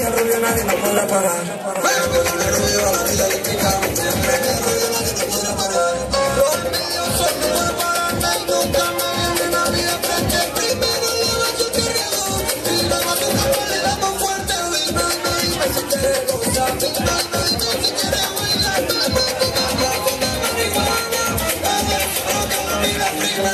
es rubio nadie nos podrá parar. Pero con el rubio a la vida eléctrica, siempre que es rubio nadie nos podrá parar. Los envidiosos no pueden pararme y nunca me vienen a mí de frente. Primero le bajo tu regalo y luego a tu cama le damos fuerte. Dime, dime si quieres gozar, dime si quieres bailar. Vamos con la marihuana, a ver si toca la vida prima.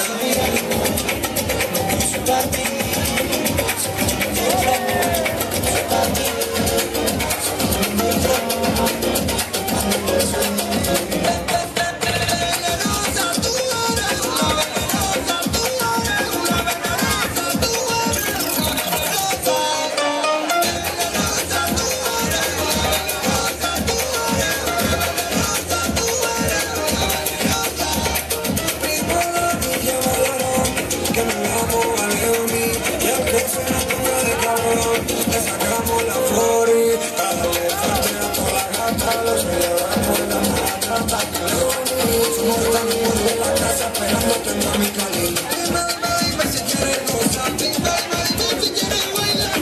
Le sacamos la flores, dale fuerte a toda la gata, lo celebramos la mata, somos tan amores de la casa esperándote en Mami Cali. Dime, dime si quieres gozar, dime, si quieres bailar,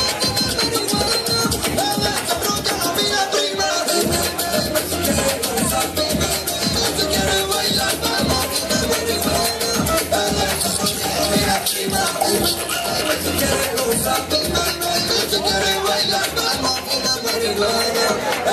a ver si brota la vida prima. Dime, si quieres gozar, dime, si quieres bailar, vamos con la marihuana, a ver si brota la vida prima. Dime, si quieres gozar, dime. Si quieres bailar, vamos con la marihuana.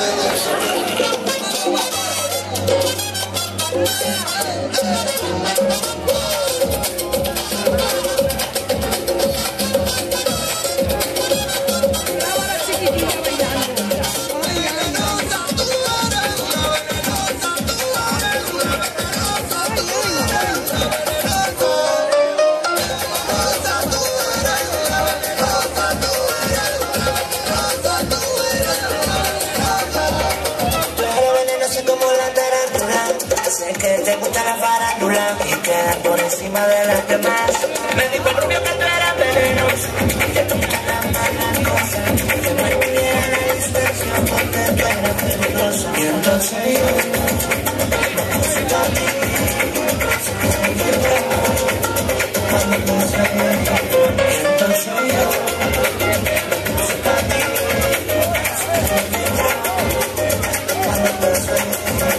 Sé que te gusta la farándula y quedar por encima de las demás. Me dijo el rubio que tú eras venenosa, que tú me das malas cosas, que no pudiera la distracción porque tú eras peligrosa. Y entonces yo me puse pa' ti, cuando tú me sueñas. Y entonces yo me puse pa' ti, cuando tú me sueñas.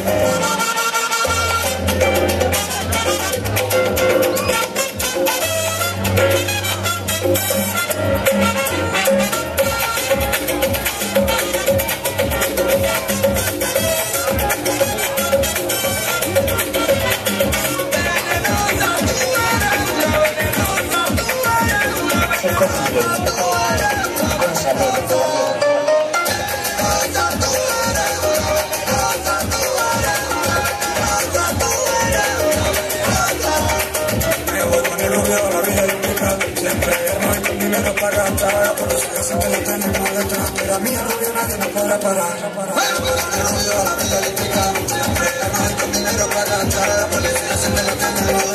Pero a mí el rubio nadie nos podrá parar. Pero con el rubio a la vida eléctrica, siempre con dinero para gastar. La policía siempre lo tiene.